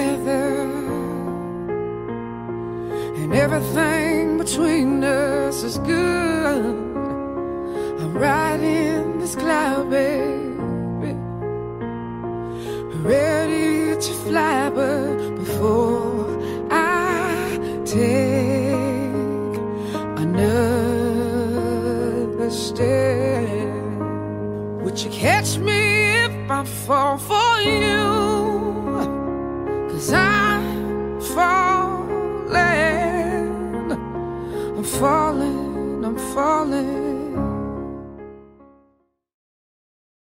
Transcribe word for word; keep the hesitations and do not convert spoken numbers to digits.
together, and everything between us is good. I'm riding this cloud, baby, ready to fly, but before I take another step, would you catch me if I fall for you? 'Cause I'm falling, I'm falling, I'm falling.